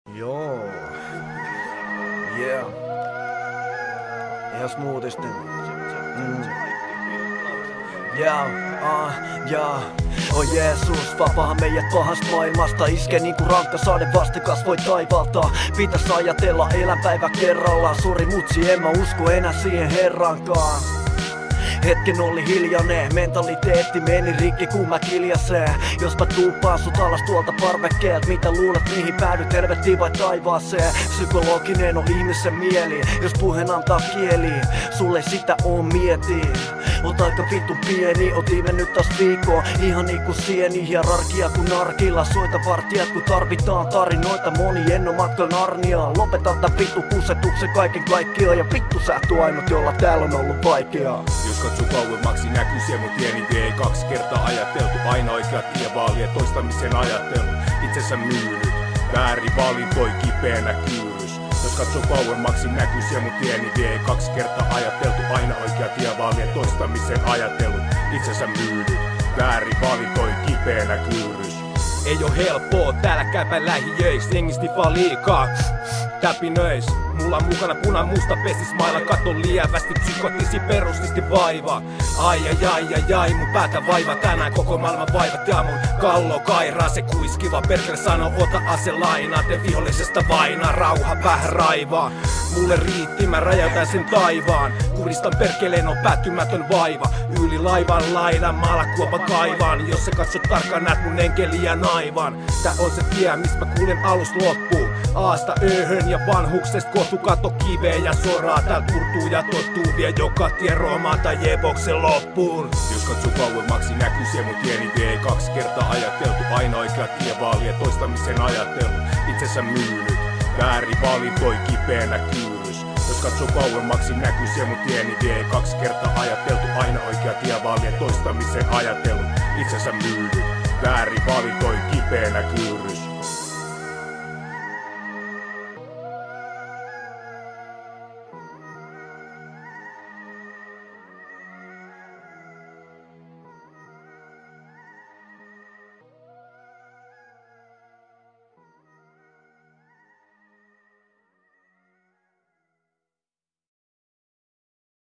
Joo. Yeah. Ihan smoothisti. Oh Jeesus, vapaa meidät pahasta maailmasta. Iske niinku rankka sade vastakasvoi taivaalta. Pitäis ajatella elämänpäivä kerrallaan. Sori mutsi, en mä usko enää siihen herrankaan. Hetken oli hiljainen, mentaliteetti meni rikki kun mä kiljasen. Jos mä tuuppaan sut alas tuolta parvekkeelt, mitä luulet mihin päädyt, helvettiin vai taivaaseen? Psykologinen on ihmisen mieli, jos puheen antaa kieli, sulle sitä on mieti. Oot aika vitun pieni, oot mennyt taas viikkoon, ihan niinku sieni. Hierarkia kun arkilla, soita vartijat kun tarvitaan tarinoita. Moni en oo matkalla Narniaan, lopeta tän vittu kusetuksen kaiken kaikkiaan. Ja vittu sä et oo ainut, jolla täällä on ollut vaikeaa. Jos katsoo kauemmaksi näkyy siellä mun tieni vie. 2 kertaa ajateltu, aina oikea tie vaalia. Toistamisen ajattelu, itsensä myynyt. Väärin valintoi kipeänä kyyrys. Jos katsoo kauemmaksi näkyy siellä mun tieni vie. 2 kertaa ajateltu, aina oikea tie vaalia. Toistamisen ajattelu, itsensä myynyt. Väärin valintoi kipeänä kyyrys. Ei oo helppoa täällä käypä lähijöis, jengisti vaan liikaa täpinöis. Mulla on mukana punan musta pesismailla, katon lievästi, psykotisi perustisti vaiva. Ai, mun päätä vaiva tänään koko maailman vaivat ja mun kallo kairaa. Se kuiskiva perkele sano, ota ase lainaa, te vihollisesta vainaa, rauha päähän raivaa. Mulle riitti, mä räjäytän sen taivaan, kuristan perkeleen on päättymätön vaiva. Yli laivan laidan maalakuopa kaivaan, jos sä katsot tarkkaan näet mun enkeliä naivan. Tää on se tie, mistä mä kuulen alusta loppuun, aasta öhön ja vanhuksesta kohtu kato kiveä ja soraa. Tääl turtuu ja tottuu vie joka tie Roomaan tai Jeboksen loppuun. Jos katsoo kauemmaksi näkyy siellä mun tieni vie. 2 kertaa ajateltu, aina oikea tie vaalia. Toistamisen ajattelu, itsensä myynyt. Väärin valintoi kipeänä kyyrys. Jos katsoo kauemmaksi näkyy siellä mun tieni vie. 2 kertaa ajateltu, aina oikea tie vaalia. Toistamisen ajattelu, itsensä myynyt. Väärin valintoi kipeänä kyyrys.